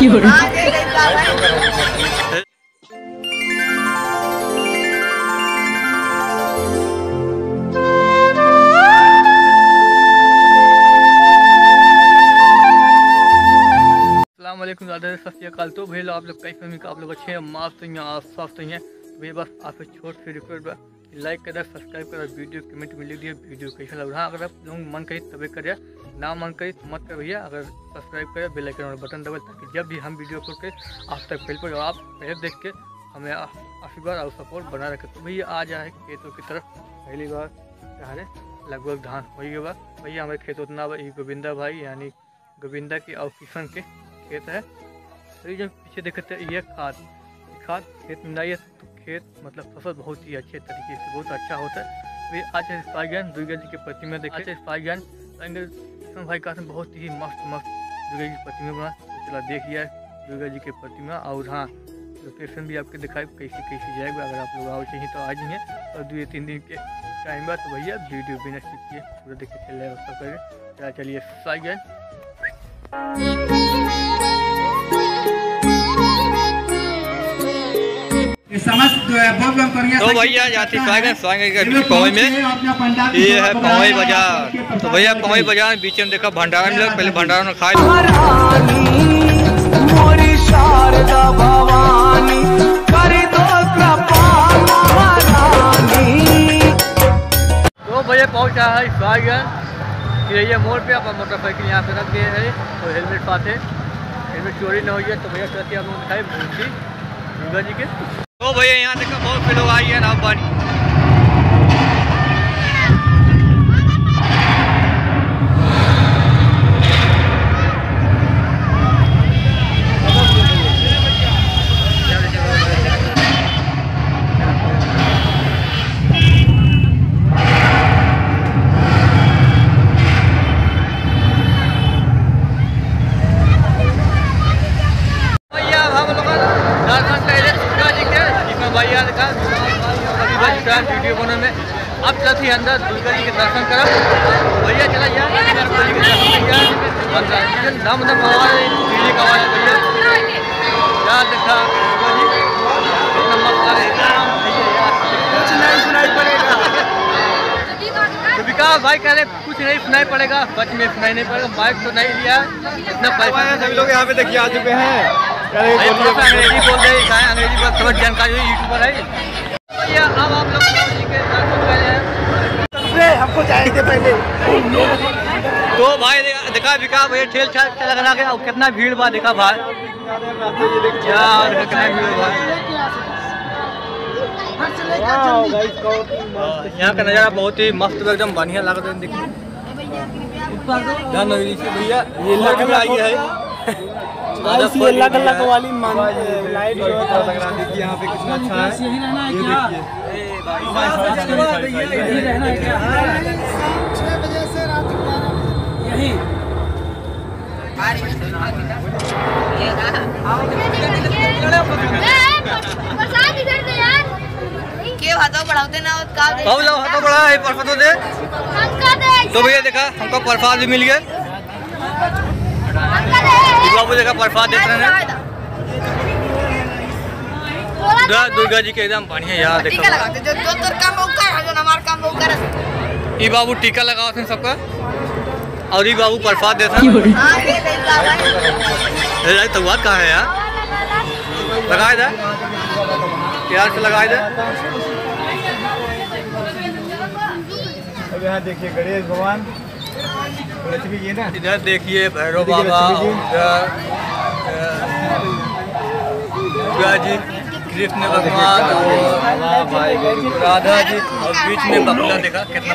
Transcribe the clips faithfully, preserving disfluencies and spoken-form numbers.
अस्सलामुअलैकुम दादा सत श्री अकाल। तो भैया आप लोग कई फैमिली का आप लोग अच्छे हैं, माफ तो हैं, आप साफ तो हैं। तो भैया बस आपसे छोट सी रिक्वेस्ट बा, लाइक करें, सब्सक्राइब करें, वीडियो कमेंट में लिख दिए वीडियो कैसा लग रहा। अगर आप लोग मन करी तबे करिए, ना मन करी तो मत कर भैया। अगर सब्सक्राइब करें, बेल आइकन वाला बटन दबाए ताकि जब भी हम वीडियो अपलोड करें आप तक पहले पर आप पहले देख के हमें आशीर्वाद और सपोर्ट बना रखें। तो भैया आ जाए खेतों की तरफ। पहली बार चाहे लगभग धान हो गया बा भैया हमारे खेत उतना बा। गोविंदा भाई यानी गोविंदा की और किशन के खेत है। तो ये जो पीछे देखते हैं ये खाद खाद खेत में डालिए तो खेत मतलब फसल बहुत ही अच्छे तरीके से बहुत अच्छा होता है। तो ये आज स्पाई ज्ञान दुर्गा जी के प्रतिमा देखे स्पाई ज्ञान किशन भाई का बहुत ही मस्त मस्त दुर्गा जी की प्रतिमा बना। तो चला देखिए दुर्गा जी की प्रतिमा। और हाँ लोकेशन भी आपके दिखाई कैसी कैसी जाएगा। अगर आप लोग आओ चाहिए तो आ जाइए। और दो तीन दिन के टाइम बाद तो भैया वीडियो बिना स्किप किए पूरा देख के चल जाएगा सब करें। चला चलिए स्पाई ज्ञान। तो भैया जाती स्वागत स्वागत पवई में ये है पवई बाजार। तो भैया पवई बाजार बीच में देखा भंडारा में पहले भंडारा में खाए। तो भैया पहुंचा है स्वागत ये मोड़ पे। आप मोटरसाइकिल यहाँ पे रख दिए है और हेलमेट साथ है, हेलमेट चोरी न हुई है। तो भैया चलते आप लोग दिखाए मूर्ति दुर्गा जी के। तो भैया यहाँ देखा बहुत से लोग आई है ना पानी। वीडियो बनाने में अब चलती है अंदर दुर्गा जी के दर्शन करा। भैया चला यार दुर्गा जी के दर्शन किया दम दम आवाज डीजे का आवाज भैया यार देखा दुर्गा जी कितना मस्त लग रहा है। कुछ नहीं सुनाई पड़ेगा तो विकास भाई कह रहे कुछ नहीं सुनाई पड़ेगा। बच में सुनाई नहीं पड़ेगा, माइक तो नहीं लिया इतना पैसा। सभी लोग यहाँ पे देखिए आ चुके हैं। अंग्रेजी बोल रहे हैं अंग्रेजी पर थोड़ा जानकारी हुई यूट्यूबर है। अब आप लोग हमको जाएंगे पहले। तो भाई देखा विका भैया ठेल छाल लगा के कितना भीड़ बा देखा भाई यार कितना भीड़ बा। यहाँ का नज़ारा बहुत ही मस्त एकदम बढ़िया लग रहा है देखिए। भैया ये लग आई है ये अलग अलग वाली लाइट देखिए यहाँ पे कितना अच्छा है। ये देखिए तो भैया देखा हमको प्रसाद भी मिल गया। बाबू देखा प्रसाद देते हैं दुर्गा जी के एकदम बढ़िया यार देखा। ये बाबू टीका लगाओ थे सबका और ये बाबू प्रसाद देते हैं। तो बात कहाँ है यार लगाए थे प्यार से लगाए थे। अब यहाँ देखिए गणेश भगवान ये ना इधर देखिए भैरव बाबा दुर्गा जी कृष्ण भगवान और भाई राधा जी और बीच में बकला देखा कितना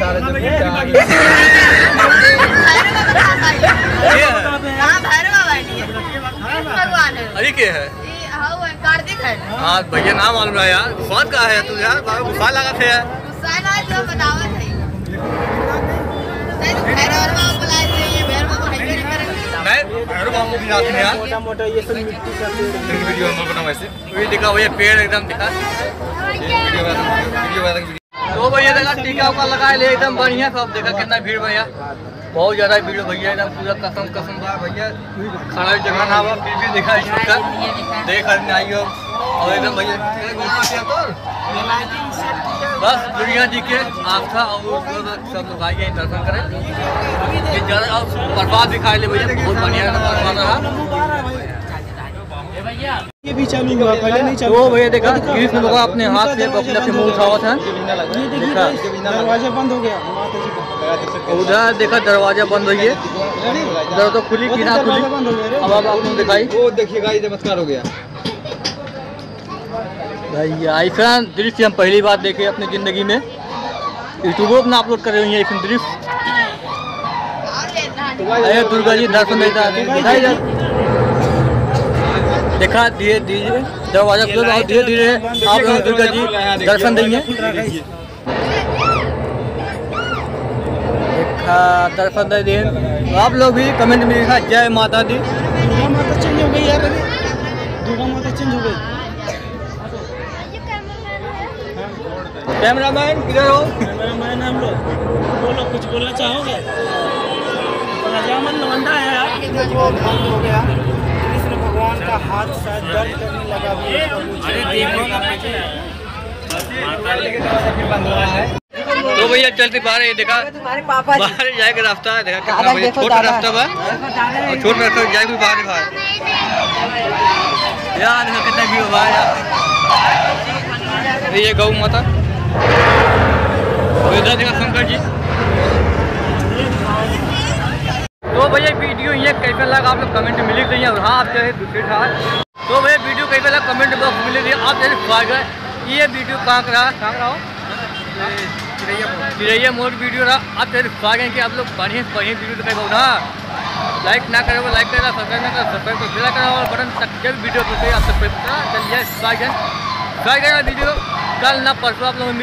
अरे क्या है कार्तिक है। हाँ भैया नाम मालूम रहा यार बहुत का है तू यार गुस्सा लगा थे यार भैरव बाबू भी आते हैं यार मोटा मोटा ये सब मिट्टी का वीडियो हम बनाओ वैसे वही दिखा भैया पेड़ एकदम दिखा वीडियो। तो भैया देखा टीका उका लगा ले एकदम बढ़िया सब देखा कितना भीड़ भैया बहुत ज़्यादा वीडियो भैया एकदम पूरा कसम कसम था भैया, खाना जगह ना हुआ फिर भी देखा इसका देख करने आई हो और एकदम भैया बस दुनिया जी के आस्था और सब लोग आइए दर्शन करें। ये ज़्यादा प्रसाद भी खाए ले भैया, बहुत बढ़िया प्रसाद रहा। ये भी चालू हुआ, पहले नहीं चालू। तो भैया देखा कृष्ण भगवान अपने हाथ से बकला से मुँह उठावा था, दरवाजा बंद हो गया। उधर देखा दरवाजा बंद हुई है, इधर तो खुली की ना खुली। अब अब आपको दिखाई वो देखिएगा ये चमत्कार हो गया भैया। ऐसा दृश्य हम पहली बार देखे अपनी ज़िंदगी में, यूट्यूब पर अपलोड कर रही है ऐसा दृश्य। अरे दुर्गा जी दर्शन देता दिखाई जा देखा धीरे धीरे दरवाजा खोल और धीरे धीरे आप लोग दुर्गा जी दर्शन देंगे। देखा दर्शन दे दिए आप लोग भी कमेंट में लिखा जय माता दी। दुर्गा माता चेंज हो गई यार, अभी दुर्गा माता चेंज हो गई। कैमरामैन किधर हो? कैमरामैन हम लोग बोलो, कुछ बोलना चाहोगे? राजामन लवंडा है यार, देखो बंद हो गया। कृष्ण भगवान का हाथ शायद दर्द करने लगा। अरे देखो ना तो भैया चलते बाहर ये देखा बाहर जाए का रास्ता है, देखा कितना भैया छोटा रास्ता बा और छोटा रास्ता जाए भी बाहर बाहर यार देखा कितना व्यू बा यार। ये गौ माता इधर देखा शंकर जी। तो भैया वीडियो ये कैसा लगा आप लोग कमेंट में लिख दीजिए। और हाँ आप चाहे दूसरे था तो भैया वीडियो कैसा लगा कमेंट बॉक्स में लिख दीजिए। आप चाहे स्वागत ये वीडियो कहाँ का रहा कहाँ रहा हो चिड़ैया मोड़ वीडियो रहा। आप चाहे स्वागत कि आप लोग बढ़िया बढ़िया वीडियो दिखाई पाओ ना। लाइक ना करे वो लाइक करेगा, सब्सक्राइब ना करेगा सब्सक्राइब कर बेल करा और बटन तक जब वीडियो अपलोड करें आप सब्सक्राइब करा। चलिए स्वागत स्वागत वीडियो कल ना परसों आप लोग